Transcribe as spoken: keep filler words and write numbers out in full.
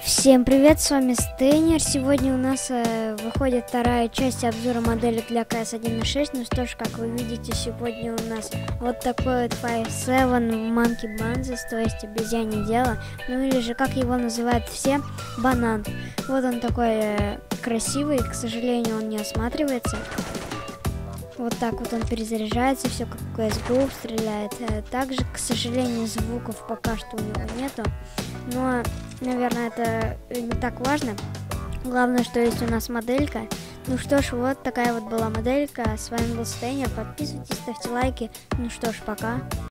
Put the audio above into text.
Всем привет, с вами Стейнер. Сегодня у нас э, выходит вторая часть обзора модели для кей эс один шесть. Ну что ж, как вы видите, сегодня у нас вот такой вот пять семь Monkey Banzas, то есть обезьянье дело. Ну или же, как его называют все, банан. Вот он такой э, красивый, к сожалению, он не осматривается. Вот так вот он перезаряжается, все как в си эс го стреляет. Также, к сожалению, звуков пока что у него нету. Но, наверное, это не так важно. Главное, что есть у нас моделька. Ну что ж, вот такая вот была моделька. С вами был Стейнер. Подписывайтесь, ставьте лайки. Ну что ж, пока.